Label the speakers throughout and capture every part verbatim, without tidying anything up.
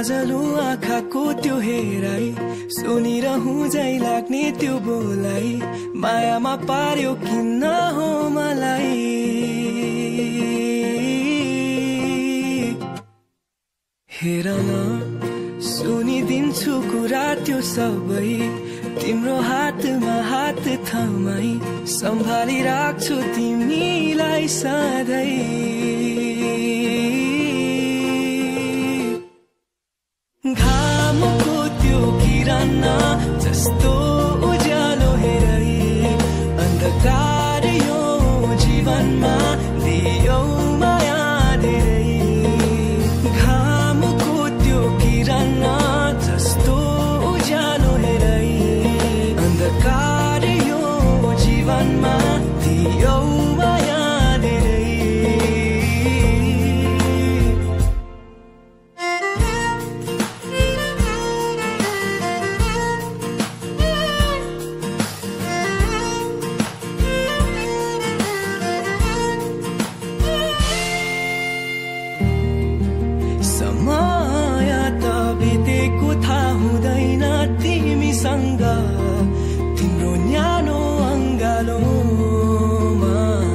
Speaker 1: सजलो आँखाको त्यो हेराइ सुनिरहँ झै लाग्ने त्यो बोलाइ मायामा पार्यो किन हो मलाई हेर न सुनिदिन्छु कुरा त्यो सबै तिम्रो हातमा हात थमाई सम्भाली राख्छु तिमीलाई सधैँ घामको त्यो किरण जस्तो उज्यालो हेरै अन्धकार यो जीवनमा दियौ माया धेरै घामको त्यो किरण जस्तो उज्यालो हेरै अन्धकार यो जीवनमा दियौ माया धेरै समय त बितेको थाहा हुँदैन तिमीसँग तिम्रो न्यानो अङ्गालोमा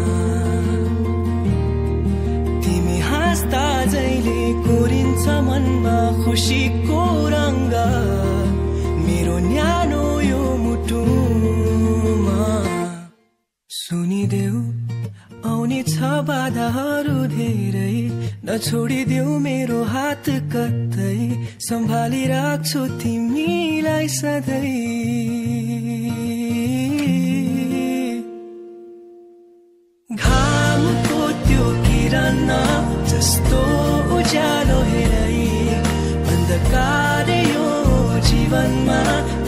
Speaker 1: तिमी हाँस्दा जहिले कोरिन्छ मनमा खुसीको रङ्ग मेरो न्यानो यो मुटुमा सुनिदेऊ आउने छ बाधाहरू धेरै नछोडिदेऊ मेरो हात कतै सम्भाली राख्छु तिमीलाई सधैँ घामको त्यो किरण जस्तो उज्यालो हेरै अन्धकार यो जीवनमा